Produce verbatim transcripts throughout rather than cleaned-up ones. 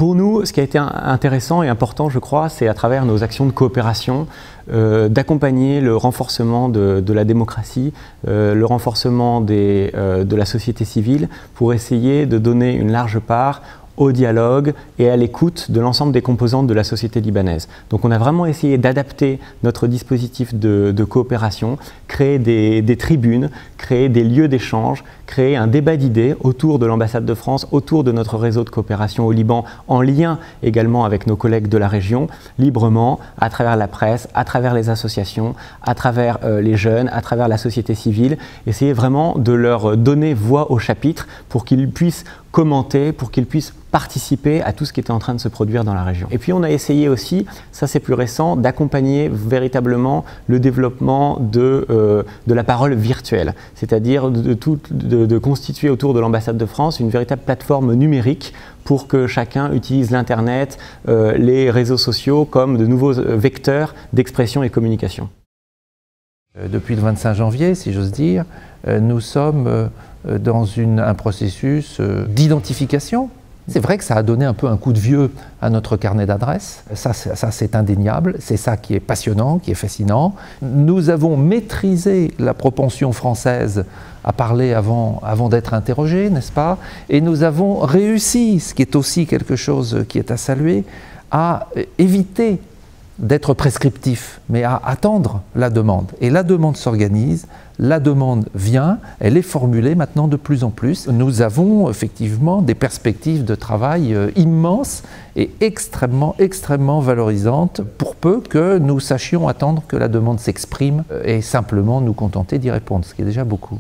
Pour nous, ce qui a été intéressant et important, je crois, c'est à travers nos actions de coopération, euh, d'accompagner le renforcement de, de la démocratie, euh, le renforcement des, euh, de la société civile, pour essayer de donner une large part au dialogue et à l'écoute de l'ensemble des composantes de la société libanaise. Donc on a vraiment essayé d'adapter notre dispositif de, de coopération, créer des, des tribunes, créer des lieux d'échange, créer un débat d'idées autour de l'ambassade de France, autour de notre réseau de coopération au Liban, en lien également avec nos collègues de la région, librement, à travers la presse, à travers les associations, à travers euh, les jeunes, à travers la société civile, essayer vraiment de leur donner voix au chapitre pour qu'ils puissent commenter, pour qu'ils puissent participer à tout ce qui était en train de se produire dans la région. Et puis on a essayé aussi, ça c'est plus récent, d'accompagner véritablement le développement de, euh, de la parole virtuelle, c'est-à-dire de, de, de, de constituer autour de l'ambassade de France une véritable plateforme numérique pour que chacun utilise l'Internet, euh, les réseaux sociaux comme de nouveaux vecteurs d'expression et communication. Depuis le vingt-cinq janvier, si j'ose dire, nous sommes dans une, un processus d'identification. C'est vrai que ça a donné un peu un coup de vieux à notre carnet d'adresses. Ça, ça c'est indéniable. C'est ça qui est passionnant, qui est fascinant. Nous avons maîtrisé la propension française à parler avant, avant d'être interrogé, n'est-ce pas? Et nous avons réussi, ce qui est aussi quelque chose qui est à saluer, à éviter d'être prescriptif, mais à attendre la demande. Et la demande s'organise, la demande vient, elle est formulée maintenant de plus en plus. Nous avons effectivement des perspectives de travail immenses et extrêmement, extrêmement valorisantes, pour peu que nous sachions attendre que la demande s'exprime et simplement nous contenter d'y répondre, ce qui est déjà beaucoup.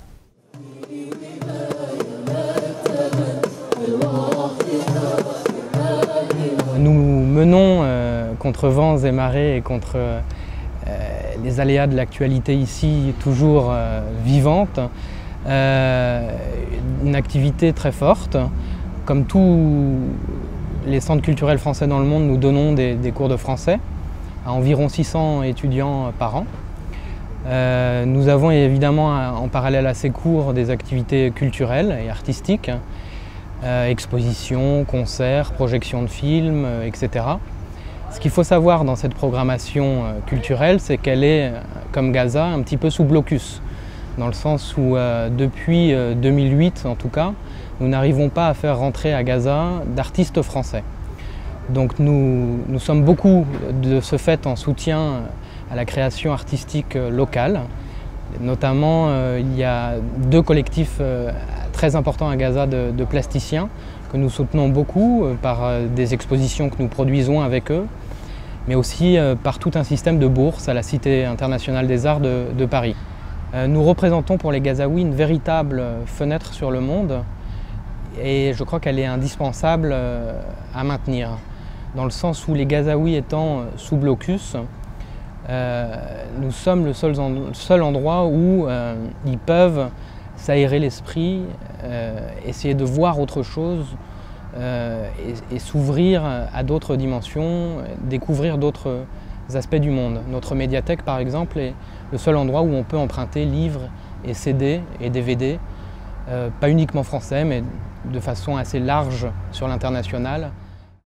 Nous menons euh, contre vents et marées et contre euh, les aléas de l'actualité ici toujours euh, vivante, euh, une activité très forte. Comme tous les centres culturels français dans le monde, nous donnons des, des cours de français à environ six cents étudiants par an. Euh, nous avons évidemment en parallèle à ces cours des activités culturelles et artistiques, euh, expositions, concerts, projections de films, euh, et cetera. Ce qu'il faut savoir dans cette programmation culturelle, c'est qu'elle est, comme Gaza, un petit peu sous blocus, dans le sens où euh, depuis euh, deux mille huit en tout cas, nous n'arrivons pas à faire rentrer à Gaza d'artistes français. Donc nous, nous sommes beaucoup de ce fait en soutien à la création artistique locale. Notamment, euh, il y a deux collectifs euh, très importants à Gaza de, de plasticiens que nous soutenons beaucoup euh, par euh, des expositions que nous produisons avec eux, mais aussi euh, par tout un système de bourses à la Cité internationale des arts de, de Paris. Euh, nous représentons pour les Gazaouis une véritable fenêtre sur le monde et je crois qu'elle est indispensable euh, à maintenir, dans le sens où les Gazaouis étant sous blocus, euh, nous sommes le seul, en, seul endroit où euh, ils peuvent s'aérer l'esprit, euh, essayer de voir autre chose, Euh, et, et s'ouvrir à d'autres dimensions, découvrir d'autres aspects du monde. Notre médiathèque, par exemple, est le seul endroit où on peut emprunter livres et C D et D V D, euh, pas uniquement français, mais de façon assez large sur l'international.